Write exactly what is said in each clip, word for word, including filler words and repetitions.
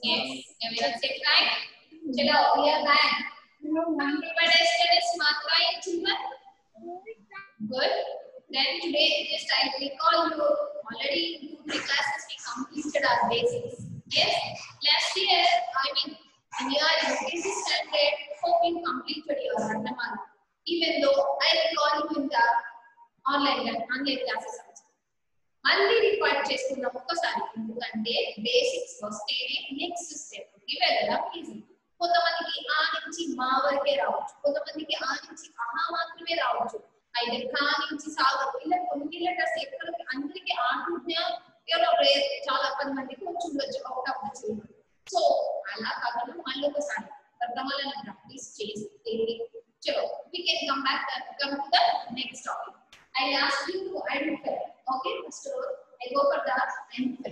Yes, everyone say fine. Chalo, we are back. Prepared yesterday's Matra and children? Good. Then today, just I recall you already two three classes we completed our basics. Yes, last year, I mean, in your U K G standard, hope you completed your Varnamala. Even though I recall you in the online online classes. మళ్ళీ record చేసుకున్న ఒక్కసారి ఎందుకంటే basics వస్తేనే next step కి వెళ్ళడం easy. కొంతమందికి ఆ నుంచి మా వరకే రావచ్చు, కొంతమందికి ఆ నుంచి ఆహా మాత్రమే రావచ్చు, అయితే కా నుంచి సాగు ఇలా కొన్ని లెటర్స్ ఎక్కడికి అందరికి ఆడుతున్నా ఎవరో చాలా మందికి వచ్చి ఉండొచ్చు out of the children. So అలా కాకుండా మళ్ళీ ఒకసారి వర్తమాలను ప్రాక్టీస్ చేస్తే చలో we can come back and come to the next topic. I ask you to identify. Okay, first of all, I go for the identify.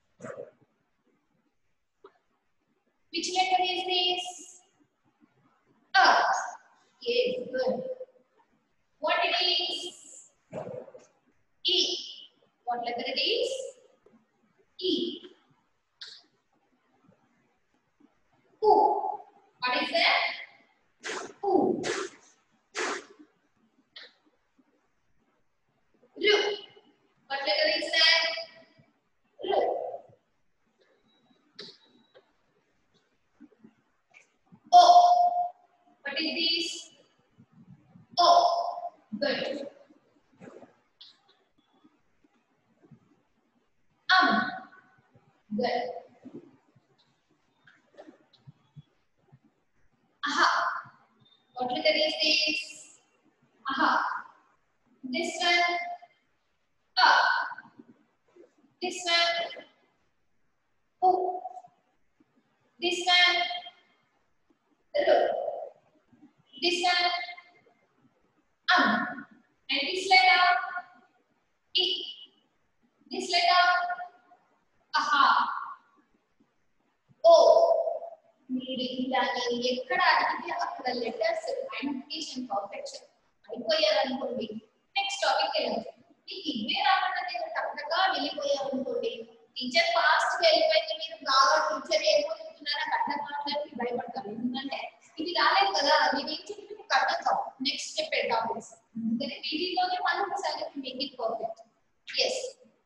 Which letter is this? A. Yes, good. What it is? E. What letter it is? E. U. What is that? U. Ru. What letter is that? Ru. O. What is this? O. Good. Um. Good. Aha. What letter is this? Aha. This one. A. This one. O. This one. Ru. This one. Um. And this letter. E. This letter. Aha. O. మీరు ఇలాగే ఎక్కడ అడిగితే అక్కడ letters identification perfection అయిపోయారనుకోండి next topic వెళ్ళచ్చు. మీకు ఇవే రాకుండా నేను తప్పగా వెళ్ళిపోయారనుకోండి టీచర్ ఫాస్ట్ వెళ్ళిపోయింది మీరు బాగా టీచర్ ఏమో చెప్తున్నారా అర్థం కావడానికి భయపడతారు. ఎందుకంటే ఇది రాలేదు కదా నేను ఏం చెప్పి మీకు అర్థం కావు నెక్స్ట్ స్టెప్ టాపిక్స్. అందుకని వీటిలోనే మనం ఒకసారి make it perfect. Yes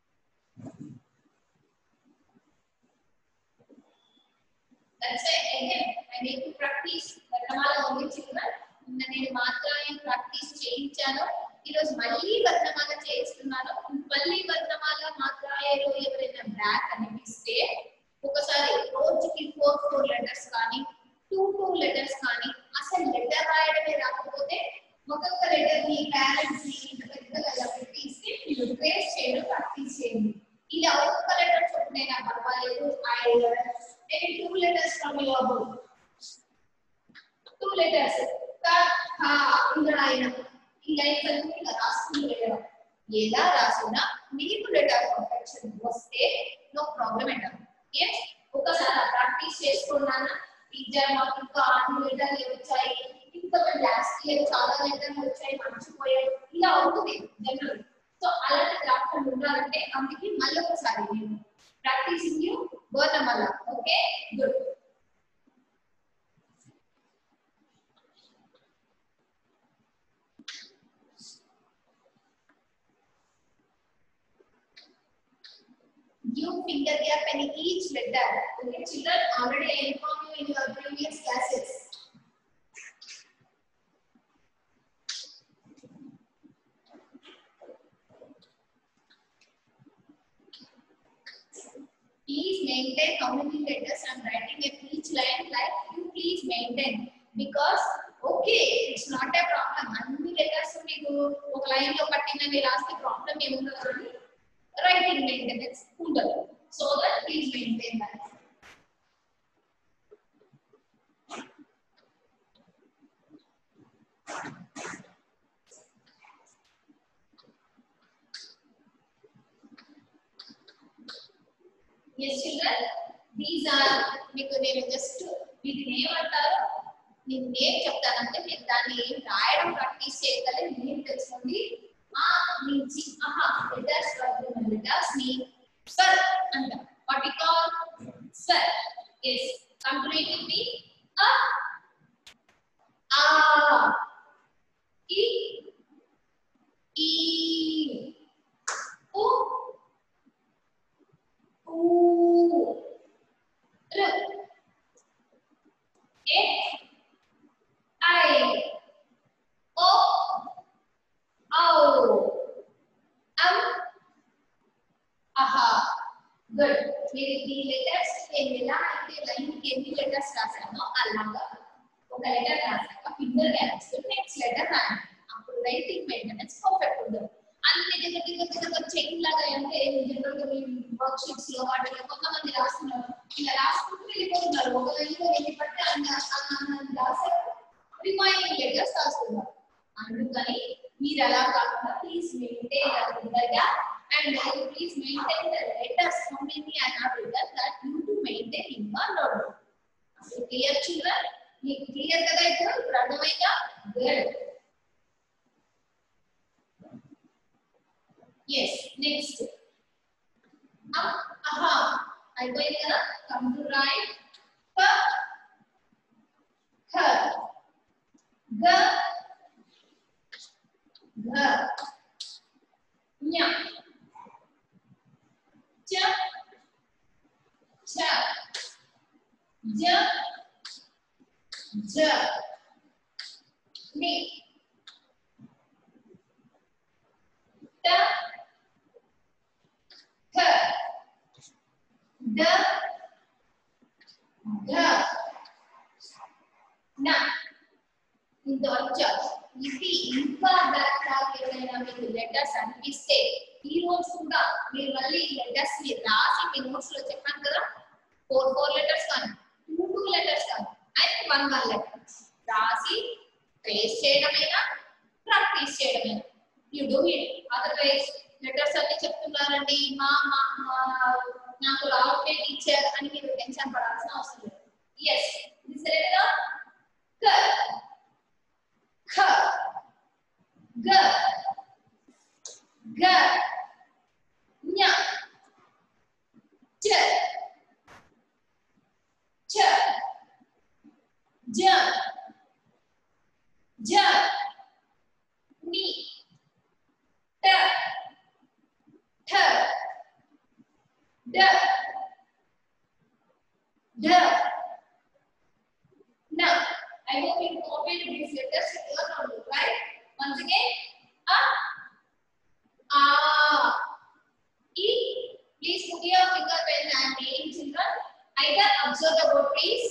that's why again I need to practice వర్ణమాల ఓన్లీ చిల్డ్రన్. నిన్న నేను మాత్రమే ప్రాక్టీస్ చేయించాను, ఈరోజు మళ్ళీ వర్ణమాల చేయిస్తున్నాను. మళ్ళీ వర్ణమాల మాత్రాయలో ఎవరైనా బ్యాక్ అనిపిస్తే ఒకసారి రోజుకి ఫోర్ ఫోర్ లెటర్స్ కానీ టూ టూ లెటర్స్ కానీ అసలు లెటర్ రాయడమే రాకపోతే ఒక్కొక్క లెటర్ ని పేరెంట్స్ ని ఇంత పెద్దగా ఇలా పెట్టిస్తే మీరు ట్రేస్ చేయడం ప్రాక్టీస్ చేయండి. ఇలా ఒక్కొక్క లెటర్ చొప్పునైనా పర్వాలేదు. I maybe two letters from your book. Two letters. Ka, ha, indana. In lines allu ila rastunnare. Ela rasuna meeku letter perfection vaste no problem at all. Yes, okasara practice cheskunnana. Teacher maaku inka aanu letterlu vachayi. Inka last year chaala letterlu vachayi marchipoyaru. Ila avutundi generally. So alati రాకుండా ఉండాలంటే అందుకే మళ్ళీ ఒకసారి నేను practicing you Varnamala. Okay, good. Give finger gap in each letter. Okay, children, already I informed you in your previous classes. Please maintain how many letters I am writing at each line. Like you please maintain, because okay, it's not a problem. Anni letters meeku oka line lo pattina me raste problem em undadu writing maintenance undadu. So that please maintain that. Yes, children, these are మీకు నేను just వీటిని ఏమంటారు నేను name చెప్తానంటే మీరు దాన్ని రాయడం practice చేయగలరు. నేమ్ తెలుసుకోండి. ఆ నుంచి ఆహా లెటర్స్ వరకు లెటర్స్ ని స్వర్ అంటారు. వాట్ వి కాల్ స్వర్. yes గుడ్. మీరు ఈ లెటర్స్ నేను ఎలా అయితే లైన్ కి ఎన్ని లెటర్స్ రాసానో అలాగా ఒక లెటర్ రాసాక ఫింగర్ గ్యాప్స్ నెక్స్ట్ లెటర్ రాయండి. అప్పుడు రైటింగ్ మెయింటెనెన్స్ పర్ఫెక్ట్ ఉంటుంది. అన్ని దగ్గర దగ్గర దగ్గర చైన్ లాగా అంటే జనరల్ గా వర్క్ షీట్స్ లో వాటిలో కొంతమంది రాస్తున్నారు, ఇలా రాసుకుంటూ వెళ్ళిపోతున్నారు. ఒక లైన్ లో ఎన్ని పడితే అన్ని రాసారు, రిమైనింగ్ లెటర్స్ రాస్తున్నారు. అందుకని మీరు అలా కాకుండా please maintain the finger gap and uh, please maintain the letters how many I have written that you to maintain in your notebook. So clear children? మీకు క్లియర్ కదా? ఇప్పుడు ఇప్పుడు అర్థమైందా? గుడ్. yes next up aha అయిపోయింది కదా? come to right ka kha ga gha nya cha cha ja ja ni ta tha da dha na. ఇంత వచ్చారు. ఇది ఇంకా బ్యాక్ లాగ్ ఏమైనా మీకు లెటర్స్ అనిపిస్తే ఈ రోజు కూడా మీరు మళ్ళీ ఈ లెటర్స్ ని రాసి మీ నోట్స్ లో చెప్పాను కదా, ఫోర్ ఫోర్ లెటర్స్ కానీ టూ టూ లెటర్స్ కానీ అయితే వన్ వన్ లెటర్ రాసి ట్రేస్ చేయడమైనా ప్రాక్టీస్ చేయడమైనా you do it. Otherwise letters అన్ని చెప్తున్నారండి మా మా నాకు రావట్లే టీచర్ అని మీరు టెన్షన్ పడాల్సిన అవసరం లేదు. ఎస్ ఇది సరేనా? క ఖ గ గ ఞ చ చ జ జ ని ట ఠ డ ఢ న. I hope you copied these letters in your notebook, right? Once again, a, a, e. Please put your finger when I am reading, children. Either observe the word, please.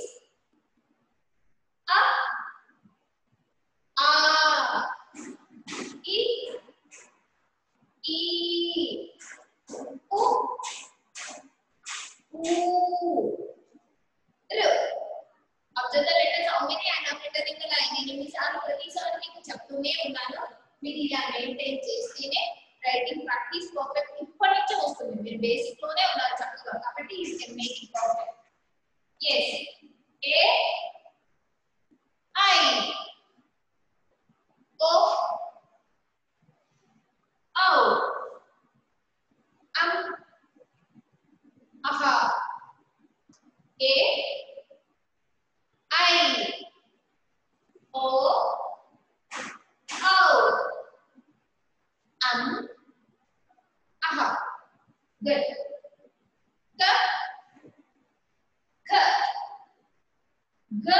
A, a, e, e, u, u, r. Observe the letters how many I have written in the line. నేను ఎన్నిసార్లు ప్రతిసారి మీకు చెప్తూనే ఉన్నాను. మీరు ఇలా maintain చేస్తేనే writing practice perfect ఇప్పటి నుంచే వస్తుంది. మీరు బేసిక్ లోనే ఉన్నారు చక్కగా, కాబట్టి you can make it perfect. yes a I o au am aha a I o au am aha. Good. Ka kha ga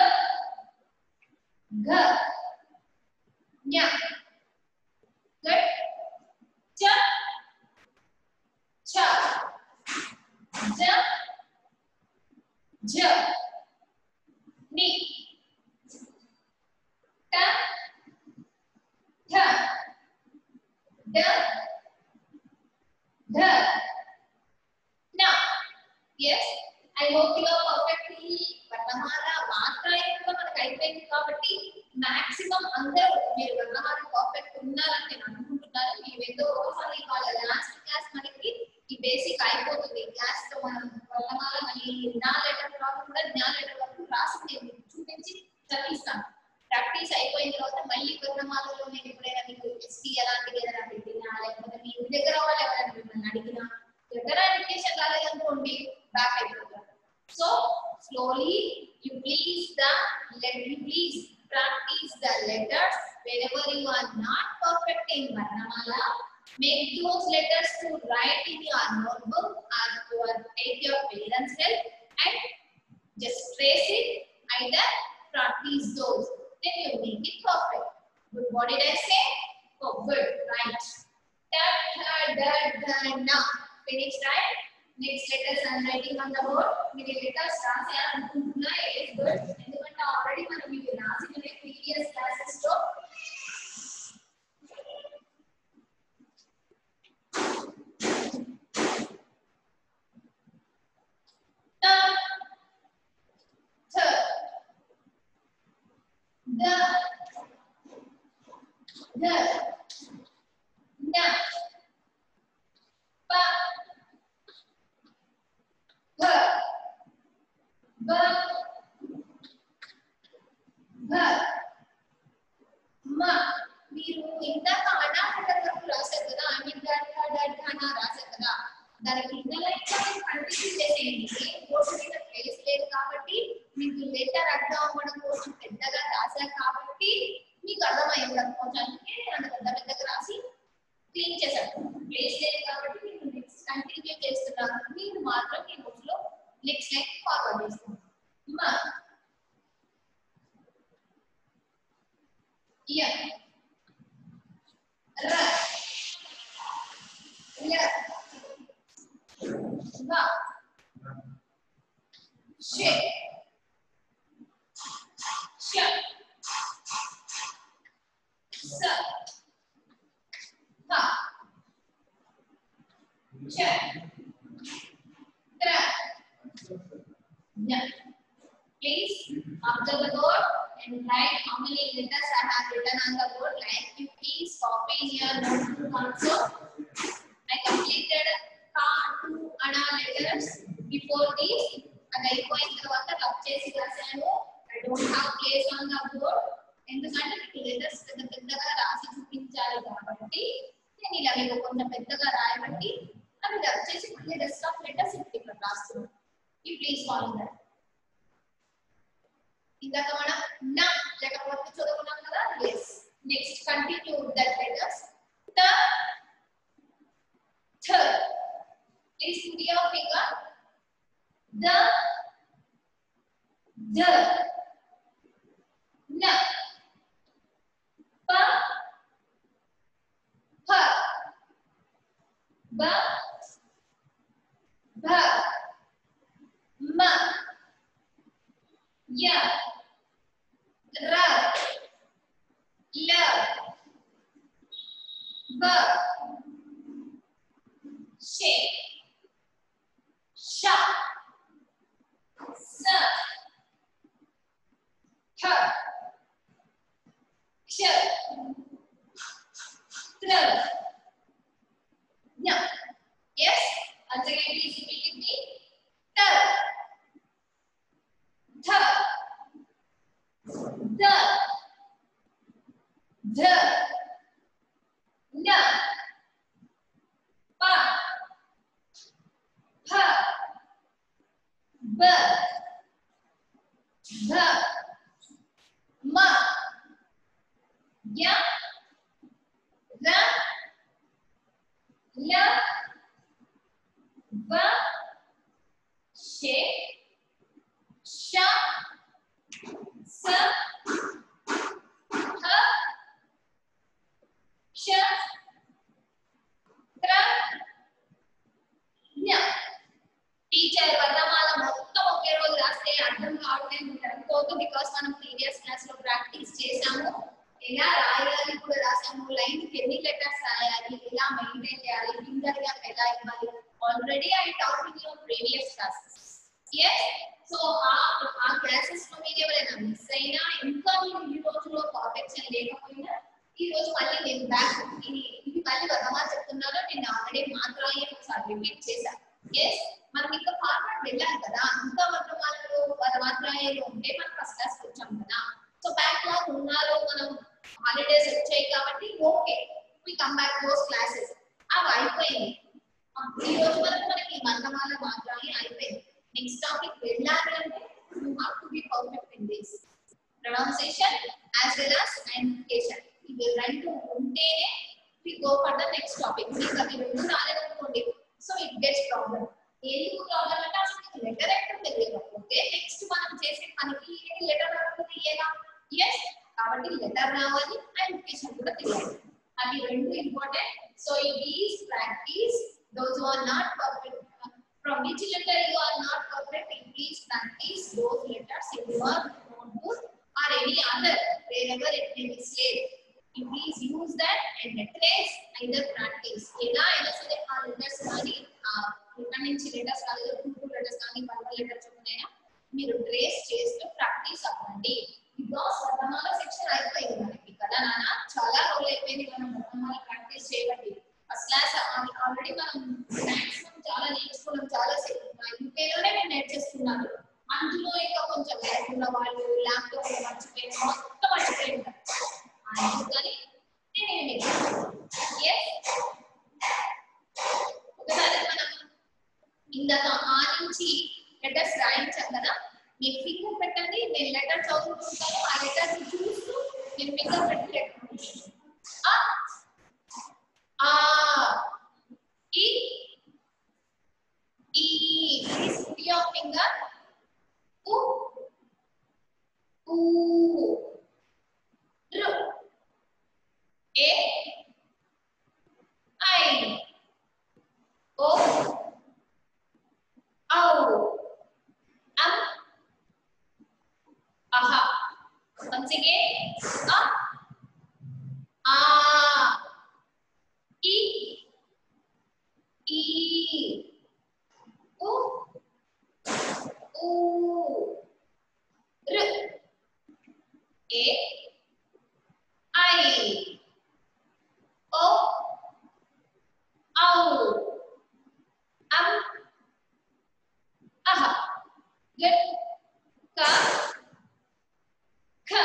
gha nya. Good. Cha cha ja ja ni ta tha da dha. Now, yes, I hope you are perfectly వర్ణమాల మాత్రాయన కూడా మనకు అయిపోయింది కాబట్టి maximum అందరూ మీరు వర్ణమాల perfect ఉన్నారని నేను అనుకుంటున్నాను. మీరు ఏదో ఒకసారి వాళ్ళ లాస్ట్ క్లాస్ మనకి ఈ బేసిక్ అయిపోతుంది. క్లాస్ లో మనం వర్ణమాల మళ్ళీ నా లెటర్ వరకు కూడా జ్ఞా లెటర్ వరకు రాసి నేను చూపించి చదివిస్తాను. ప్రాక్టీస్ అయిపోయిన తర్వాత మళ్ళీ వర్ణమాలలో నేను ఎప్పుడైనా మీకు ఎస్టీ అలాంటివి ఏదైనా పెట్టినా లేకపోతే మీ ఇంటి దగ్గర వాళ్ళు ఎవరైనా మిమ్మల్ని అడిగినా దగ్గర ఇన్విటేషన్ రాలేదనుకోండి బ్యాక్ అయిపోతారు. So slowly you please the let me please practice the letters wherever you are not perfect in Varnamala. Make those letters to write in your notebook or to take your parents' help and just trace it. Either practice those, then you make it perfect. Good. What did I say? Oh, good. Right. Da da da da na. Finish, right? Next letters and writing on the board. మీరు letters రాసేయాలనుకుంటున్నా it good, ఎందుకంటే already మనం ఇవి రాసినవి previous classes లో. The, na, pa, bha, ba, bha, ma. మీరు ఇందాక అనాహతకు రాశారు కదా, అనిగడ్డ గడ్డన రాశారు కదా, దానికి కింద లైన్ కంటిన్యూ చేసేయండి. బోర్డు మీద ప్లేస్ లేదు కాబట్టి మీకు లెటర్ అర్థం అవ్వడం కోసం పెద్దగా రాశారు కాబట్టి మీకు అర్థమైంది అనుకోవడానికి అంత పెద్ద పెద్దగా రాసి క్లీన్ చేశారు. ప్లేస్ లేదు కాబట్టి మీరు నెక్స్ట్ కంటిన్యూ చేస్తున్నారు. మీరు మాత్రం ఈ నోట్స్లో నెక్స్ట్ లైన్ ఫార్వర్డ్ చేస్తున్నారు. మా యా ర ల బ షే ష స హ చ త్ర న. Please observe the board and write how many letters I have written on the board. Like you please copy in your notebook also. I completed ka to ana letters before this. And I go in the water up chase rasanu. I don't have place on the board. ఎందుకంటే మీకు letters పెద్ద పెద్దగా రాసి చూపించాలి కాబట్టి నేను ఇలా మీకు కొంచెం పెద్దగా రాయబట్టి అవి వచ్చేసి మళ్ళీ రెస్ట్ ఆఫ్ లెటర్స్ ఇక్కడ రాస్తున్నాను. You please follow that. ఇందాక మనం నా లేకపోతే చదువుకున్నాం కదా. yes next continue that letters. the th. please put your finger. the the na pa pha ba bha ma ya ra la ba she sha sa ha ksha tra nya. Yes, once again please repeat with me. Ta tha the the na pa pha ba bha ma ya ra la ba she sha sa ha ksha tra nya. Teacher వర్ణమాల మొత్తం ఒకే రోజు రాస్తే అర్థం కావట్లేదు అనుకోవద్దు. Because మనం previous class లో ప్రాక్టీస్ చేసాము. ఎలా రాయాలి కూడా రాసాము. లైన్ కి ఎన్ని లెటర్స్ రాయాలి, ఎలా మెయింటైన్ చేయాలి, ఫింగర్ గ్యాప్ ఎలా ఇవ్వాలి, already I taught in your previous classes. yes so ఆ ఆ క్లాసెస్ లో మీరు ఎవరైనా మిస్ అయినా, ఇంకా మీరు ఈ రోజులో పర్ఫెక్షన్ లేకపోయినా, ఈ రోజు మళ్ళీ నేను బ్యాక్ ఇది ఇది మళ్ళీ వర్ణమాల చెప్తున్నాను. నేను ఆల్రెడీ మాత్రాన్ని ఒకసారి రిపీట్ చేశాను. yes మనం ఇంకా ఫార్వర్డ్ వెళ్ళాలి కదా. ఇంకా వర్ణమాలలో మాత్రాలు ఉంటే మనం ఫస్ట్ క్లాస్ వచ్చాం కదా. సో బ్యాక్ లాగ్ ఉన్నారు, మనం హాలిడేస్ వచ్చాయి కాబట్టి okay we come back those classes. అవి అయిపోయింది. ఈ రోజు వరకు మనకి వర్ణమాల మాత్రాలు అయిపోయింది. నెక్స్ట్ టాపిక్ వెళ్ళాలి అంటే you have to be perfect in this pronunciation as well as identification. ఇవి రెండు ఉంటేనే we go for the next topic. మీకు అవి రెండు రాలేదనుకోండి సో ఇట్ గెట్స్ ప్రాబ్లమ్. ఎందుకు ప్రాబ్లం అంటే అసలు లెటర్ ఎక్కడ తెలియకపోతే నెక్స్ట్ మనం చేసే పనికి ఏ లెటర్ రాకపోతే ఎలా. yes కాబట్టి లెటర్ రావాలి, ఐడెంటిఫికేషన్ కూడా తెలియాలి. అవి రెండు ఇంపార్టెంట్. సో ఈ please practice those who are not perfect from which letter you are not perfect, please practice those letters in your notebook or any other wherever it may be saved. You please use that and trace either practice. Eda eda sare aa letters gaani ఇక్కడ నుంచి letters కాలేదు two two letters కానీ one one letter చొప్పున మీరు trace చేస్తూ practice అవ్వండి. Because వర్ణమాల section అయిపోయింది మనకి కదా నాన్న, చాలా రోజులు అయిపోయింది మనం వర్ణమాల ప్రాక్టీస్ చేయబట్టి. ఫస్ట్ క్లాస్ ఆల్రెడీ మనం మాక్సిమం చాలా నేర్చుకున్నాం, చాలా యూకేలోనే నేను నేర్చేస్తున్నాను. అందులో ఇంకా కొంచెం లేకుండా వాళ్ళు ల్యాప్టాప్ మర్చిపోయిన మొత్తం మర్చిపోయి ఉంటారు. అందుకని నేనేమి ఒకసారి మనం ఇందాక ఆ నుంచి లెటర్స్ రాయించాం కదా, మీరు ఫింగర్ పెట్టండి, నేను లెటర్ చదువుతుంటాను, ఆ లెటర్ చూస్తూ మీరు ఫింగర్ పెట్టి పెట్టుకోండి. ఆ ఆ ఈ ఈ ప్లీజ్ పుట్ యువర్ ఫింగర్. ఉ ఊ రు ఏ ఐ ఓ ఔ అం అహ. once again a ఆ ఈ ఈ ఉ ఊ రు ఏ ఐ ఓ ఔ అం అహ. good. ka kha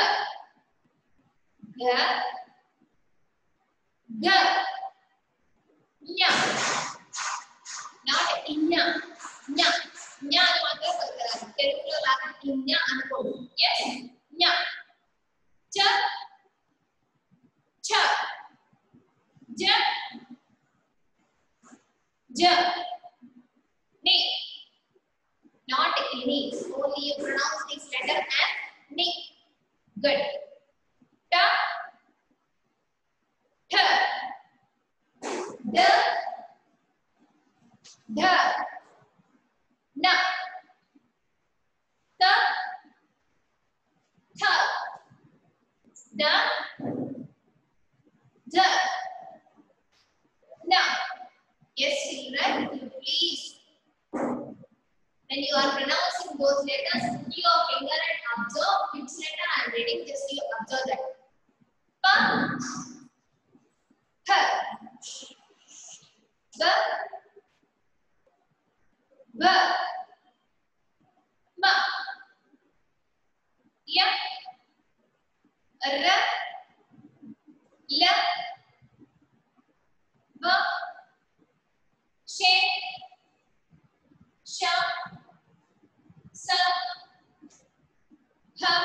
ga ga nya. not inya nya nya అని మాత్రం పలకాలి, తెలుగులో లాగా ఇnya అనుకోండి. yes nya cha cha ja ja ni. not any, only you pronounce this letter as ni. good. ta tha da dha na ta tha da da na. yes children, please when you are pronouncing those letters, put your finger and observe which letter I am reading. Just you observe that. Pa, ha, ga, ba, ma, ya, ra, la, va, she, sha, sa, ha,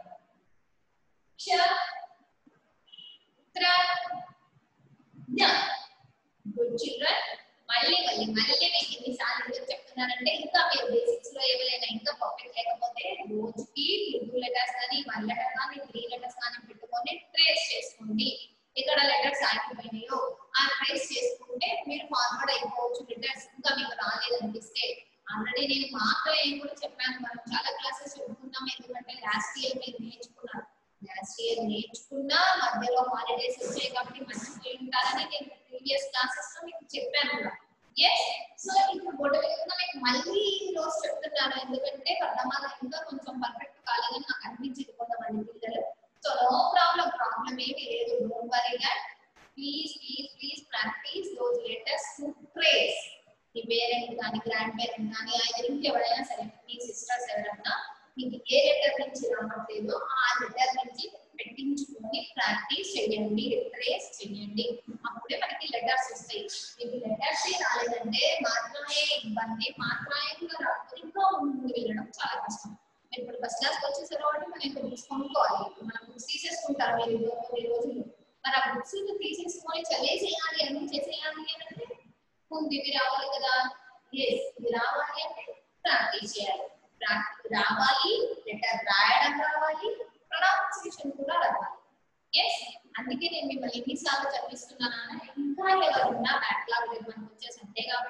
sha, tra, na. good children. మళ్ళీ మళ్ళీ మళ్ళీ మీకు ఎన్నిసార్లు ఎందుకు చెప్తున్నానంటే ఇంకా మీరు basics లో ఏమైనా ఇంకా పర్ఫెక్ట్ లేకపోతే రోజుకి టూ లెటర్స్ కానీ వన్ లెటర్ కానీ త్రీ లెటర్స్ కానీ పెట్టుకొని ట్రేస్ చేసుకోండి. ఇక్కడ లెటర్స్ ఆగిపోయినాయో ఆ ట్రేస్ చేసుకుంటే మీరు ఫార్వర్డ్ అయిపోవచ్చు. లెటర్స్ ఇంకా మీకు రాలేదనిపిస్తే ఆల్రెడీ నేను మాతో ఏం కూడా చెప్పాను, మనం చాలా క్లాసెస్ చెప్పుకున్నాం. ఎందుకంటే లాస్ట్ ఇయర్ మీరు నేర్చుకున్నారు, లాస్ట్ ఇయర్ నేర్చుకున్నా మధ్యలో హాలిడేస్ వచ్చాయి కాబట్టి మర్చిపోయి ఉంటారని నేను ప్రీవియస్ క్లాసెస్ లో మీకు చెప్పాను కూడా. yes సో ఇప్పుడు బోర్డు మీద మీకు మళ్ళీ రోజు చెప్తున్నాను, ఎందుకంటే వర్ణమాల ఇంకా కొంచెం పర్ఫెక్ట్ కాలేదని నాకు అనిపించింది కొంతమంది పిల్లలు. సో నో ప్రాబ్లం, ప్రాబ్లం ఏమీ లేదు. Don't worry that. Please please please practice those letters to trace. మీ పేరెంట్ కానీ గ్రాండ్ పేరెంట్ కానీ అయితే ఇంకెవరైనా సరే, మీ సిస్టర్స్ ఎవరైనా మీకు ఏ లెటర్ నుంచి రావట్లేదో ఆ లెటర్ నుంచి పెట్టించుకొని ప్రాక్టీస్ చేయండి, ట్రేస్ చేయండి. అప్పుడే మనకి లెటర్స్ వస్తాయి. మీకు లెటర్స్ రాలేదంటే మాత్రమే ఇబ్బంది, మాత్రమే కూడా రాదు, ఇంకా ముందుకు వెళ్ళడం చాలా కష్టం. ఇప్పుడు ఫస్ట్ క్లాస్కి వచ్చేసారు కాబట్టి మనం ఇంకా బుక్స్ కొనుక్కోవాలి. మనం బుక్స్ తీసేసుకుంటారు మీరు కొన్ని రోజులు. మరి ఆ బుక్స్ తీసేసుకొని చదివేసేయాలి, అన్ని చేసేయాలి అంటే ముందు ఇవి రావాలి కదా. ఎస్ ఇది రావాలి అంటే ప్రాక్టీస్ చేయాలి. ప్రాక్టీస్ రావాలి, లెటర్ రాయడం రావాలి, ప్రొనౌన్సియేషన్ కూడా రావాలి. ఎస్ అందుకే నేను మిమ్మల్ని ఎన్నిసార్లు చదివిస్తున్నాను. ఇంకా ఎవరున్నా బ్యాక్లాగ్ మనకు వచ్చేసి అంతే కాబట్టి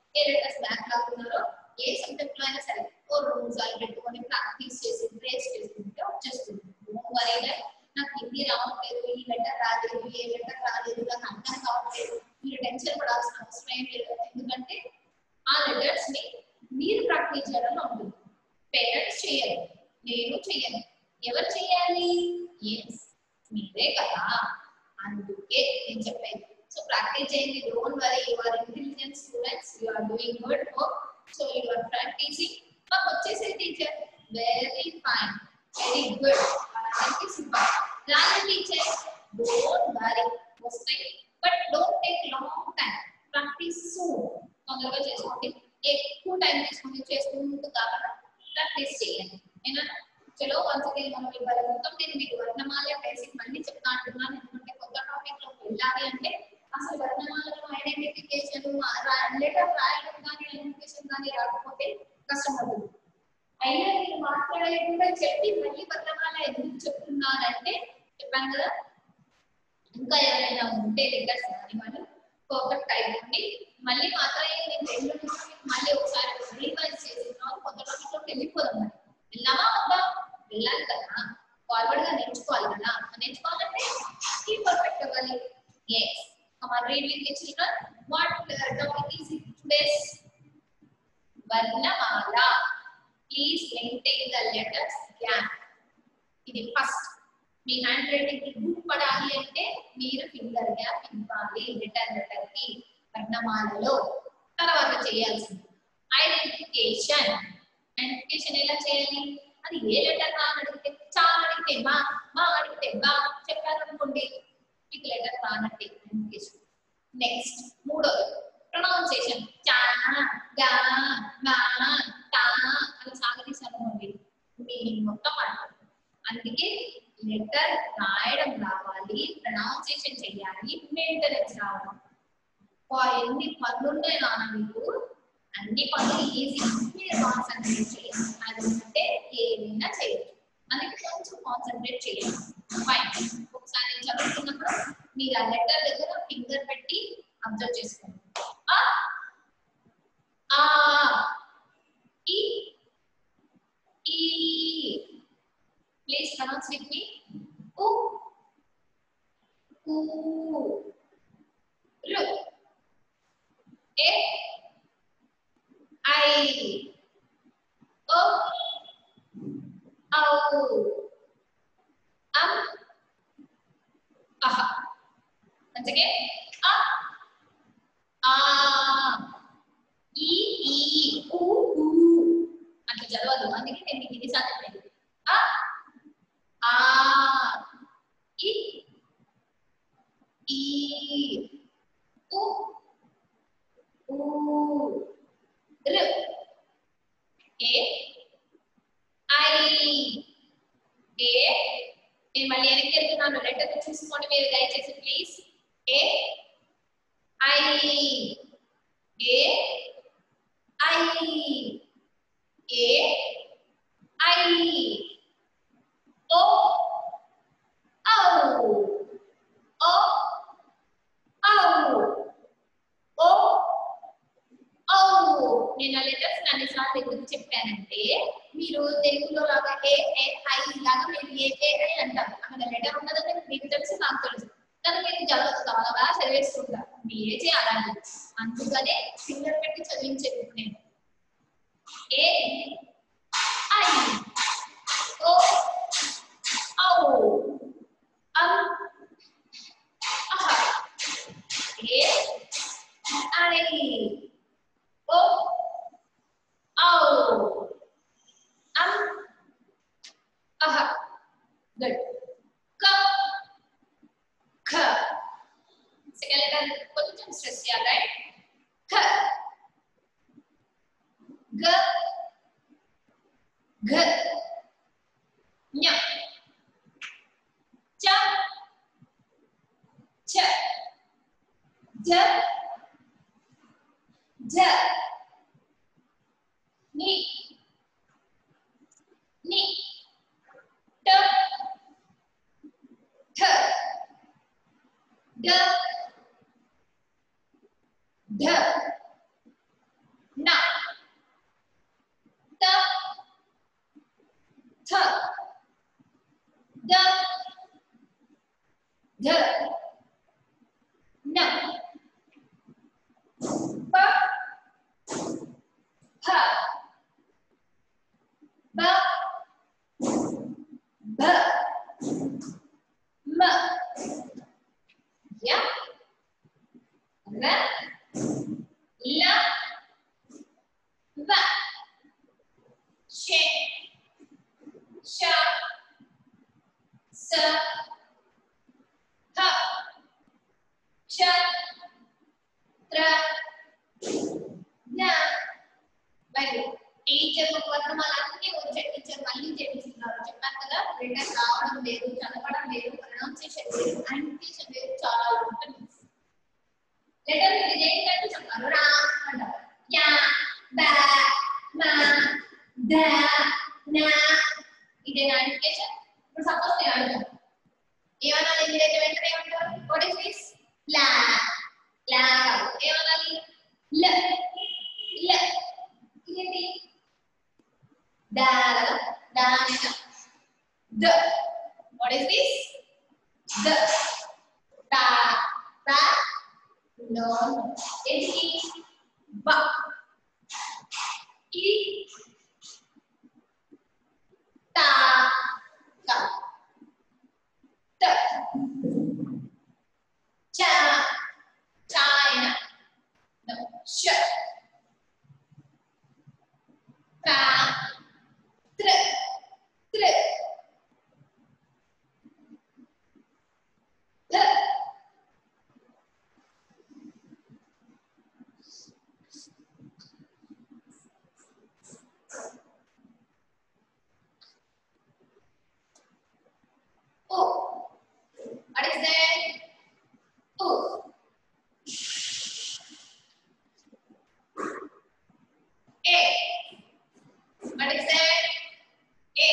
ఏ లెటర్స్ బ్యాక్ లాగుతున్నారో ఏ సబ్జెక్ట్ లో అయినా సరే ఓ రూల్స్ అవి పెట్టుకొని ప్రాక్టీస్ చేసి ట్రేస్ చేసుకుంటే వచ్చేస్తుంది. డోంట్ వరీ దట్ నాకు హిందీ రావట్లేదు, ఈ లెటర్ రాలేదు, ఏ లెటర్ రాలేదు, నాకు అర్థం కావట్లేదు, మీరు టెన్షన్ పడాల్సిన అవసరం ఏం లేదు. ఎందుకంటే ఆ లెటర్స్ ని మీరు ప్రాక్టీస్ చేయడంలో ఉంటుంది. పేరెంట్స్ చేయాలి, నేను చెయ్యను. ఎవరు చేయాలి? ఎస్ మీరే కదా. అందుకే నేను చెప్పేది. సో ప్రాక్టీస్ చేయండి. Don't worry, you are intelligent students, you are doing good work. So you are practising. మాకు వచ్చేసే teacher very fine, very good, అలాంటి సూపర్. రాని టీచర్ డోంట్ వరీ, వస్తాయి. But don't take long time. Practice soon, తొందరగా చేసుకోండి. ఎక్కువ time తీసుకొని చేసుకుంటూ కాకుండా ప్రాక్టీస్ చేయండి. ఏనా? చలో వన్స్ అగైన్ మనం ఇవాళ మొత్తం నేను మీకు వర్ణమాల బేసిక్ మళ్ళీ చెప్తా అంటున్నాను. ఎందుకంటే కొత్త టాపిక్ లోకి వెళ్ళాలి అంటే అసలు వర్ణమాలలో ఐడెంటిఫికేషన్, లెటర్ రాయడం కానీ ఐడెంటిఫికేషన్ కానీ రాకపోతే కష్టం అవుతుంది. అయినా నేను మాట్లాడేకుండా చెప్పి మళ్ళీ వర్ణమాల ఎందుకు చెప్తున్నానంటే చెప్పాను కదా, ఇంకా ఎవరైనా ఉంటే లెటర్స్ కానీ వాళ్ళు పర్ఫెక్ట్ అయిపోండి. మళ్ళీ మాత్రం నేను రెండు నిమిషాలు మళ్ళీ ఒకసారి రీవైజ్ చేస్తున్నాను. కొత్త టాపిక్ లోకి వెళ్ళిపోదాం. వెళ్ళామా వద్దా? వెళ్ళాలి కదా, ఫార్వర్డ్ గా నేర్చుకోవాలి కదా. నేర్చుకోవాలంటే ఈ పర్ఫెక్ట్ అవ్వాలి. yes come on, read with me children. What uh, topic is it today's? Varnamala. Please maintain the letters gap. ఇది ఫస్ట్. మీ హ్యాండ్ రైటింగ్ కి గుడ్ పడాలి అంటే మీరు ఫింగర్ గ్యాప్ ఇవ్వాలి లెటర్ లెటర్ కి వర్ణమాలలో. తర్వాత చేయాల్సింది ఐడెంటిఫికేషన్. ఐడెంటిఫికేషన్ ఎలా చేయాలి? అది ఏ లెటర్ రా అని అడిగితే చా అడిగితే మా, మా అడిగితే బా చెప్పారనుకోండి, మీకు లెటర్ రానట్టే ఐడెంటిఫికేషన్. నెక్స్ట్ మూడోది ప్రొనౌన్సియేషన్. చా, గా, మా, టా అలా సాగదీశారనుకోండి మీనింగ్ మొత్తం మాట్లాడు. అందుకే లెటర్ రాయడం రావాలి, ప్రొనౌన్సియేషన్ చేయాలి, మెయింటెనెన్స్ రావాలి. ఎన్ని పనులు ఉన్నాయి నాన్న మీకు, అన్ని పనులు ఈజీ. మీరు కాన్సన్ట్రేట్ చేయాలి. అంటే ఏమైనా చేయొచ్చు, అందుకే కొంచెం కాన్సన్ట్రేట్ చేయాలి. ఫైన్. ఒకసారి నేను చదువుతున్నప్పుడు మీరు ఆ లెటర్ దగ్గర ఫింగర్ పెట్టి అబ్జర్వ్ చేసుకోండి. ఆ, ఆ, ఈ, ఈ. Please pronounce with me. ఉ, ఊ, రు, ఏ, ఐ, ఓ, ఔ, అం, అహ. once again. ఆ, ఆ, ఈ, ఈ, ఊ, ఊ అట్లా చదవదు. అందుకే నేను మీకు ఇది చదవలేదు. ఆ, ఆ, ఈ, ఈ, ఉ, ఊ, రు, ఏ, ఐ, ఏ. నేను మళ్ళీ వెనక్కి వెళ్తున్నాను. లెటర్ చూసుకోండి మీరు దయచేసి ప్లీజ్. ఏ, ఐ, ఏ, ఐ, ఏ, ఐ, ఓ, ఔ, ఓ, ఔ, ఓ, ఔ. నేను ఆ లెటర్స్ అన్నిసార్లు ఎందుకు చెప్పానంటే మీరు తెలుగులో లాగా ఏ ఏ ఐ లాగా మీరు ఏ ఏ ఐ అంటారు. అక్కడ లెటర్ ఉన్నదని మీకు తెలుసు, నాకు తెలుసు, కానీ మీరు చదువుతారు బాగా చదివేస్తుంటారు. మీరే చేయాలి. అందుకనే ఫింగర్ పెట్టి చదివించేది నేను. ఏ, ఐ, ఓ, ఔ, అం, అహ. ఏ, ఐ, ఓ, ఔ, అం, అహ. గుడ్. క, ఖ. సెకండ్ లెటర్ కొంచెం స్ట్రెస్ చేయాలి, రైట్? ఖ, గ, ఘ, ఞ, చ, ఛ, జ, ఝ, ని, ని, ట, ఠ, డ, ఢ, షే ష స థ క్ష త్ర జ్ఞ. మరి టీచర్ వర్ణమాలన్నీ వచ్చే టీచర్ మళ్ళీ చేపిస్తున్నారు. చెప్పాను కదా రిటర్న్ రావడం లేదు, చదవడం లేదు, ప్రొనౌన్సియేషన్ లేదు, అంటిషన్ లేదు, చాలా ఉంటుంది. లెటర్ ఇది ఏంటంటే చెప్తారు. రా అంటారు, యా బా మా ద నా. ఇదే అంటిషన్. ఇప్పుడు సపోజ్ నేను అడుగుతాను ఏమనాలి, ఇదైతే వెంటనే ఏమంటారు? What is this? లా లా. ఏమనాలి? ల ల. ఇదేంటి? దా దా. ద. What is this? ద. తా తా. నో. ఏంటి? బ. ఇది తా కా. త. చ చాయన. నో. ష. త్ర త్ర త్ర. థ. ఓ. What is that? O. A. What is that? A.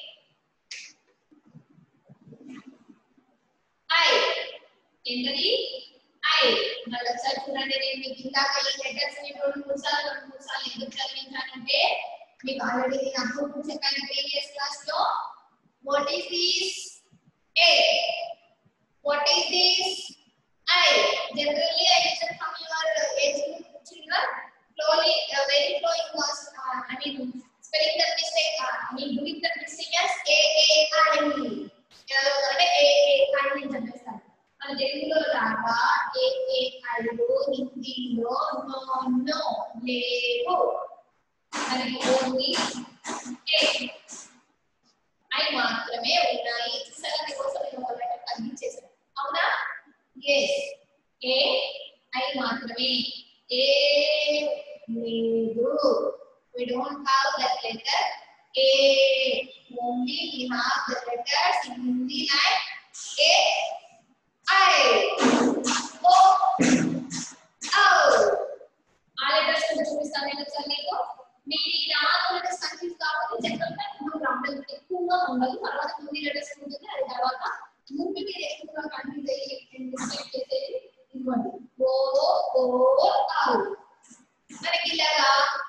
I. ఏంటది? I. మళ్ళీ ఒకసారి చూడండి, నేను మీకు ఇందాక ఈ లెటర్స్ ని రెండు మూడు సార్లు రెండు మూడు సార్లు ఎందుకు చదివించానంటే మీకు ఆల్రెడీ నేను అప్పుడు చెప్పాను ప్రీవియస్ క్లాస్ లో. What is this? A. What is this? I. Generally, I listen from your age group children. Slowly, uh, very flowing was. Uh, I mean, spelling the mistake. Uh, I mean, doing the mistake as A A I. అంటే A A I అని చెప్పేస్తారు. మన తెలుగులో లాగా A A I లో హిందీలో no no లేవు. మనకి ఓన్లీ A I మాత్రమే ఉన్నాయి. చూసారా మీకోసం నేను ఒక లెటర్ తగ్గించేసాను. అవునా? ఎస్. ఏ ఐ మాత్రమే. ఏ లేదు. We don't have that letter A. Only we have the letters in Hindi like A, I, O, O. ఆ లెటర్స్ కూడా చూపిస్తాను నేను ఒకసారి మీకు. మీరు ఈ నాలుగు లెటర్స్ కన్ఫ్యూజ్ కావాలి. జనరల్గా మూడు రౌండ్లు ఎక్కువగా ఉండదు. తర్వాత తొమ్మిది లెటర్స్ ఉంటుంది. అది తర్వాత ముందు మీరు ఎక్కువగా కన్ఫ్యూజ్ అయ్యి మిస్టేక్ చేసేది ఇవ్వండి. ఓ ఓ ఆవు. మనకి ఇలాగా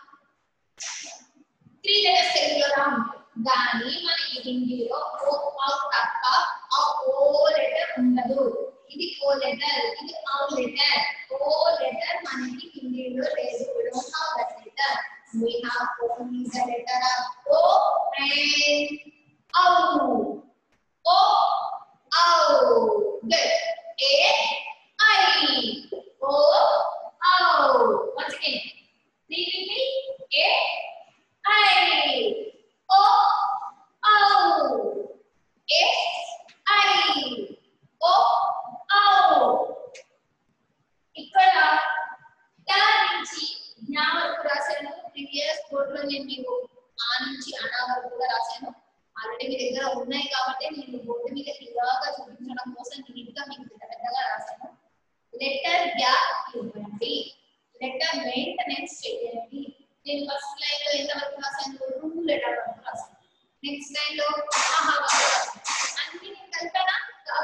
త్రీ లెటర్స్ తెలుగులో రా ఉంటాయి. కానీ మనకి హిందీలో ఓ ఆవు తప్ప ఆ ఓ లెటర్ ఉండదు. ఇది ఓ లెటర్, ఇది ఆవు లెటర్. ఓ లెటర్ మనకి హిందీలో లేదు. We don't have that letter. We have only the letter of O and O. O, O. Good. A, I. O, O. Once again. Read with me. A, I. O, O. A, I. O, O. ఇక్కడ ట నుంచి జ్ఞా వరకు రాశాను. Previous బోర్డులో నేను మీకు ఆ నుంచి అనా వరకు కూడా రాశాను. ఆల్రెడీ మీ దగ్గర ఉన్నాయి కాబట్టి నేను బోర్డు మీద క్లియర్గా చూపించడం కోసం నీట్గా మీకు పెద్ద పెద్దగా రాశాను. లెటర్ గ్యాప్ ఇవ్వండి. లెటర్ మెయింటెనెన్స్ చేయండి. నేను ఫస్ట్ లైన్ లో ఎంత వరకు రాశాను? రెండు లెటర్ వరకు రాశాను. నెక్స్ట్ లైన్ లో ఆహా వరకు రాశాను. అన్ని నేను కలిపానా?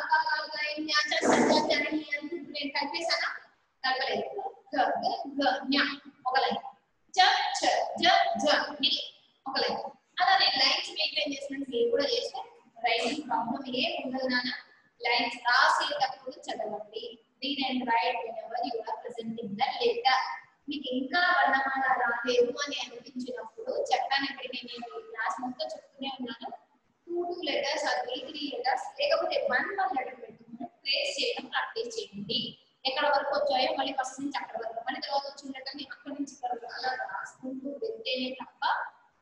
నేను కలిపేశానా? కలపలేదు. ఒక లైన్. చ చ జ జ ని ఒక లైన్. అలా నేను లైన్స్ మెయింటైన్ చేసినట్టు మీరు కూడా చేస్తే రైటింగ్ ప్రాబ్లం ఏం ఉండదు నాన్న. లైన్స్ రాసేటప్పుడు చదవండి. Read and write whenever you are presenting the letter. మీకు ఇంకా వర్ణమాల రాలేదు అని అనిపించినప్పుడు చెప్పాను. ఇప్పటికే నేను ఈ క్లాస్ మొత్తం చెప్తూనే ఉన్నాను. Two two letters or three three letters లేకపోతే వన్ వన్ లెటర్ పెట్టుకుని ట్రేస్ చేయడం ప్రాక్టీస్ చేయండి. ఎక్కడ వరకు వచ్చాయో మళ్ళీ ఫస్ట్ నుంచి అక్కడ వరకు, మళ్ళీ తర్వాత వచ్చిన లెటర్ నేను అక్కడి నుంచి ఇక్కడ అలా రాసుకుంటూ వెళ్తేనే తప్ప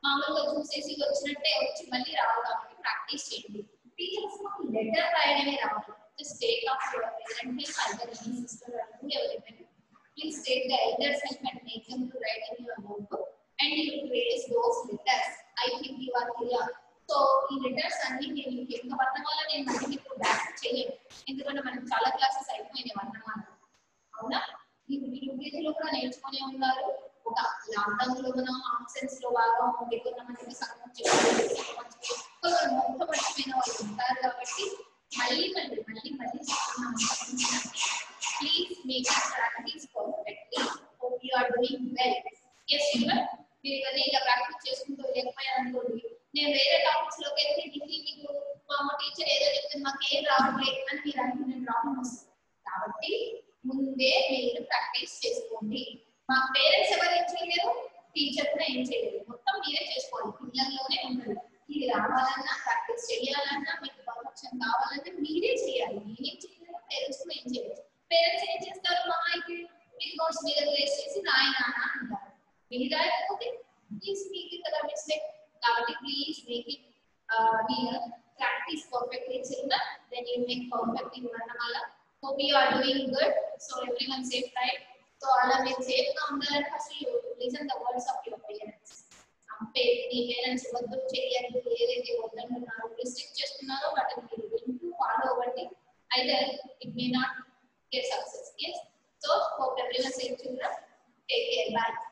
మామూలుగా చూసేసి వచ్చినట్టే వచ్చి మళ్ళీ రావు కాబట్టి ప్రాక్టీస్ చేయండి. టీచర్స్ లెటర్ రాయడమే రావాలి. Just take of your parent name either any sister or ఎవరైనా please take the elders help and make them to write in your notebook and you trace those letters. I think you are clear. So ఈ letters అన్ని నేను ఇంకా వర్ణమాల నేను మళ్ళీ ఇప్పుడు back చేయను, ఎందుకంటే మనకి చాలా క్లాసెస్ అయిపోయినాయి వర్ణమాల. అవునా? ఈ యూకేజీలో కూడా నేర్చుకునే ఉన్నారు. ఒక లాంగ్లో మనం ఆప్షన్స్ లో బాగా ఉండే కొంతమందికి సగం చెప్పాలి, మొత్తం మర్చిపోయిన వాళ్ళు ఉంటారు. కాబట్టి మళ్ళీ మళ్ళీ మళ్ళీ మళ్ళీ చెప్తున్నాం, please make practice perfectly. Hope you are doing well. Yes your మీరు ఇవన్నీ ఇలా ప్రాక్టీస్ చేసుకుంటూ లేకపోయారనుకోండి, నేను వేరే టాపిక్స్ లోకి వెళ్తే హిందీ మీకు మా అమ్మ టీచర్ ఏదో చెప్తుంది మాకు ఏం రావట్లేదు అని మీరు అనుకునే ప్రాబ్లం వస్తుంది. కాబట్టి ముందే మీరు ప్రాక్టీస్ చేసుకోండి. మా పేరెంట్స్ ఎవరు ఏం చేయలేరు, టీచర్ కూడా ఏం చేయలేరు, మొత్తం మీరే చేసుకోవాలి. పిల్లల్లోనే ఉండదు. ఇది రావాలన్నా ప్రాక్టీస్ చేయాలన్నా మీకు పర్ఫెక్షన్ కావాలన్నా మీరే చేయాలి. నేనేం చేయలేదు, పేరెంట్స్ కూడా ఏం చేయలేదు. పేరెంట్స్ ఏం చేస్తారు, మా అయితే మీకు నోట్స్ మీద ప్లేస్ చేసి రాయనా అంటారు. మీరు రాయకపోతే ప్లీజ్ మీకు కదా మిస్టేక్. కాబట్టి please make it practice perfectly children, then you make perfect in Varnamala. Hope you are doing good. So everyone safe, right? So all of you safe గా ఉండాలంటే first you listen the words of your parents. అంటే మీ parents వద్దు చేయద్దు ఏదైతే వద్దంటున్నారో restrict చేస్తున్నారో వాటిని మీరు వింటూ ఫాలో అవ్వండి. Either it may not get success. Yes. So hope everyone safe children. Take care. Bye.